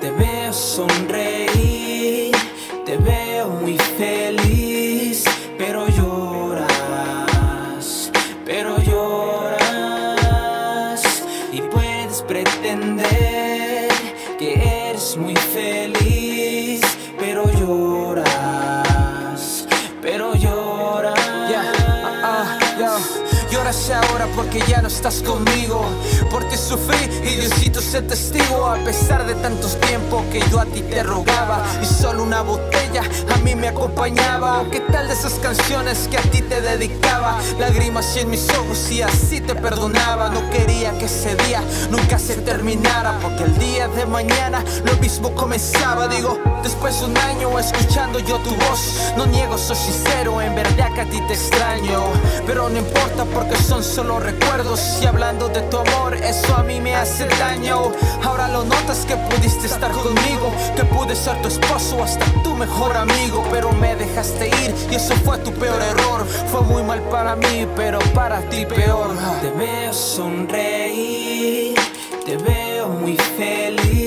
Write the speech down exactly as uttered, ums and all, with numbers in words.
Te veo sonreír, te veo muy feliz, pero lloras, pero lloras. Y puedes pretender que eres muy feliz, pero lloras, pero lloras. Yeah, uh, uh, yeah. Lloras ahora porque ya no estás conmigo, porque sufrí y Diosito sé testigo. A pesar de tantos tiempos que yo a ti te rogaba y solo una botella a mí me acompañaba. ¿Qué tal de esas canciones que a ti te dedicaba? Lágrimas en mis ojos y así te perdonaba. No quería que ese día nunca se terminara, porque el día de mañana lo mismo comenzaba. Digo, después de un año escuchando yo tu voz, no niego, soy sincero, en verdad que a ti te extraño. Pero no importa porque son solo recuerdos, y hablando de tu amor, eso a mí me hace daño. Ahora lo notas que pudiste estar conmigo, que pude ser tu esposo, hasta tu mejor amigo. Pero me dejaste ir y eso fue tu peor error. Fue muy mal para mí, pero para ti peor. Te veo sonreír, te veo muy feliz,